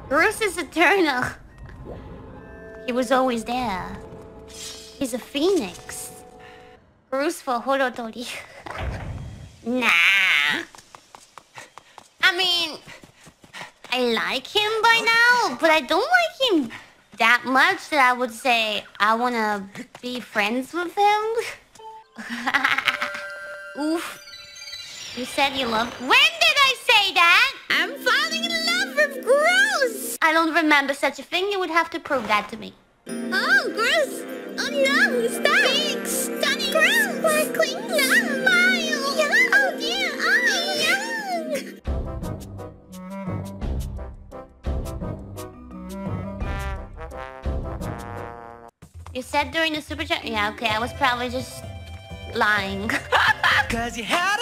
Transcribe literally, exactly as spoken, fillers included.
Bruce is eternal. He was always there. He's a phoenix. Bruce for Horotori. Nah. I mean, I like him by now, but I don't like him that much that I would say I want to be friends with him. Oof. You said you loved... When did I say that? I'm falling in love with Bruce. I don't remember such a thing. You would have to prove that to me. Oh, Bruce. Oh, no. Stop. Big, stunning, Bruce. Sparkling smile. Yeah. Oh, dear. Oh, yeah. You said during the super chat? Yeah, okay. I was probably just lying. Cause you had